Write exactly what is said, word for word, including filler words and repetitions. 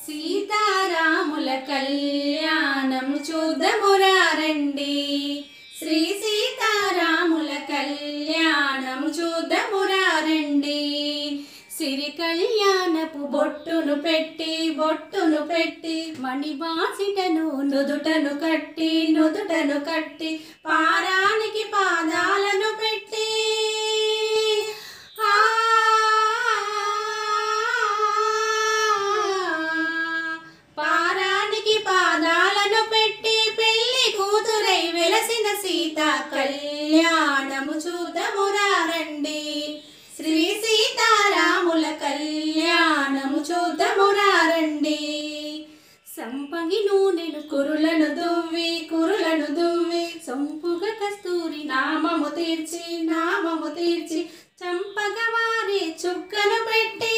సీతారాముల కళ్యాణం చూద్దామురా రండి, శ్రీ సీతారాముల కళ్యాణం చూద్దామురా రండి. సిరి కళ్యాణపు బొట్టును పెట్టి బొట్టును పెట్టి మణిబాసిటను నుదుటను కట్టి నుదుటను కట్టి పారానికి పాదాలను పెట్టి పారానికి పాదాలను పెట్టి పెళ్లి కూతురై వెలసిన సీత కళ్యాణము చూద్దామురా రండి, శ్రీ సీతారాముల కళ్యాణము చూద్దామురా రండి. సంపంగి నూనెను కురులను దువ్వి కురులను దువ్వి సంపుగ కస్తూరి నామము తీర్చి నామము తీర్చి చంపగవారి చుక్కను పెట్టి